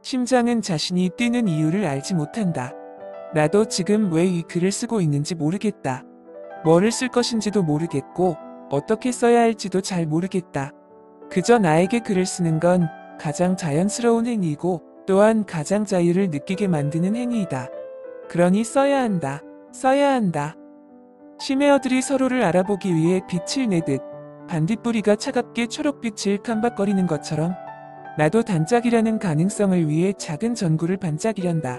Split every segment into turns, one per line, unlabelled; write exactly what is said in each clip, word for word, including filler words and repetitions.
심장은 자신이 뛰는 이유를 알지 못한다. 나도 지금 왜 이 글을 쓰고 있는지 모르겠다. 뭐를 쓸 것인지도 모르겠고 어떻게 써야 할지도 잘 모르겠다. 그저 나에게 글을 쓰는 건 가장 자연스러운 행위이고 또한 가장 자유를 느끼게 만드는 행위이다. 그러니 써야 한다. 써야 한다. 심해어들이 서로를 알아보기 위해 빛을 내듯 반딧불이가 차갑게 초록빛을 깜박거리는 것처럼 나도 단짝이라는 가능성을 위해 작은 전구를 반짝이련다.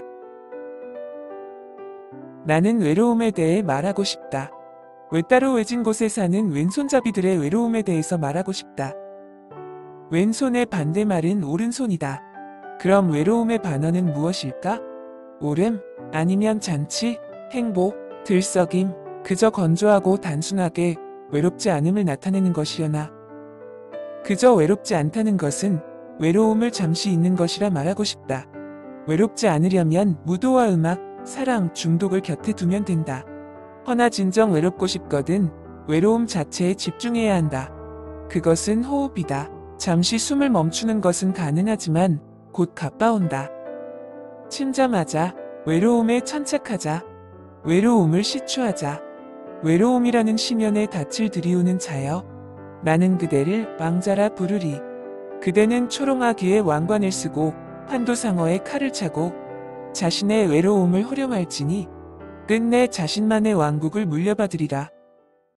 나는 외로움에 대해 말하고 싶다. 외따로 외진 곳에 사는 왼손잡이들의 외로움에 대해서 말하고 싶다. 왼손의 반대말은 오른손이다. 그럼 외로움의 반어는 무엇일까? 오름? 아니면 잔치? 행복? 들썩임? 그저 건조하고 단순하게 외롭지 않음을 나타내는 것이려나? 그저 외롭지 않다는 것은 외로움을 잠시 잊는 것이라 말하고 싶다. 외롭지 않으려면 무도와 음악, 사랑, 중독을 곁에 두면 된다. 허나 진정 외롭고 싶거든 외로움 자체에 집중해야 한다. 그것은 호흡이다. 잠시 숨을 멈추는 것은 가능하지만 곧 가빠온다. 침잠하자. 외로움에 천착하자. 외로움을 시추하자. 외로움이라는 심연에 닻을 들이우는 자여. 나는 그대를 왕자라 부르리. 그대는 초롱아귀의 왕관을 쓰고 판도상어의 칼을 차고 자신의 외로움을 호령할지니 끝내 자신만의 왕국을 물려받으리라.